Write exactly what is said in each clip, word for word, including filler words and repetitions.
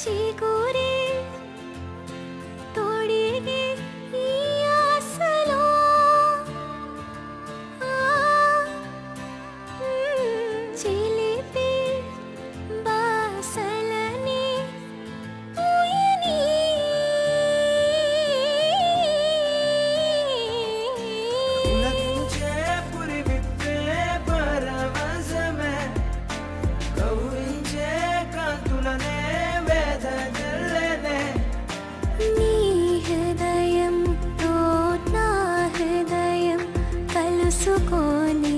చీకూరి తోడిగి ఈ ఆశలో చిలిపి బాసలని ఊయని ఉలకించే పురి విప్పే పరవశమే కౌరించే కాంతులనే వేద జల్లనే నీ హృదయంతో నా హృదయం కలుసుకొని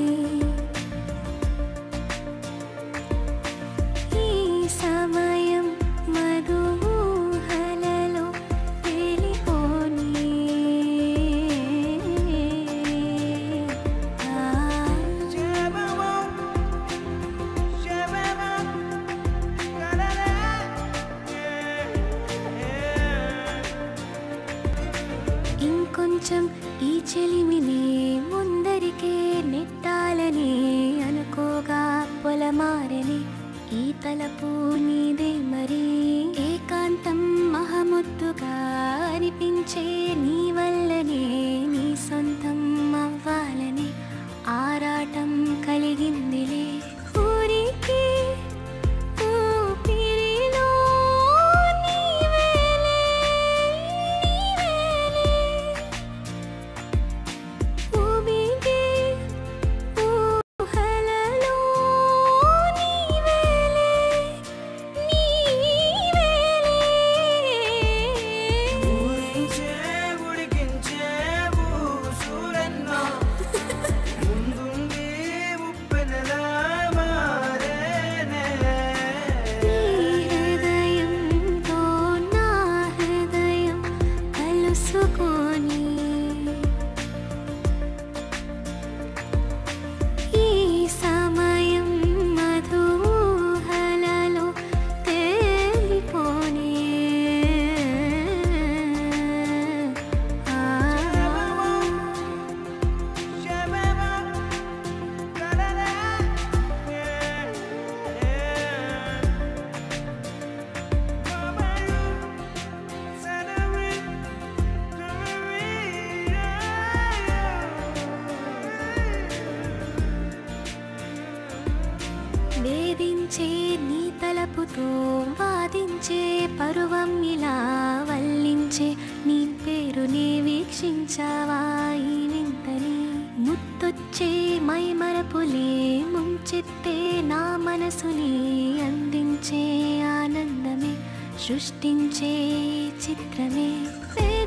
ఈ సమయం మధుహలలో తేలిపోని శబమో శబమో కలలే ఇంకొంచెం ఈ చెలిమిని ముందరికే నెట్టాలని అనుకోగా పొలమారని ఈ తలపు నీదే మరి ఏకాంతం మహముద్దుగా అనిపించే నీ వల్లనే నీ సొంతం అవ్వాలని ఆరాటం కలిగిందిలే ఊరికి ఊపిరిలో నీవేలే నీవేలే ఊబిగే ఊహలలో నీవేలే నీవేలే ఊరించే ఉడికించే ఊసులెన్నో ముందుండి ఉప్పెనలా మారేనే నీ హృదయంతో నా హృదయం కలుసుకొని ఈ సమయం మధుహలలో తేలిపోని ఆ శబమో కలలే మమయు సనవి వేధించే నీ తలపుతో వాదించే పరువం ఇలా వల్లించే నీ పేరుని వీక్షించవా ఈ వింతని ముత్తొచ్చే మైమరపులే ముంచెత్తే నా మనసుని అందించే ఆనందమే సృష్టించే చిత్రమే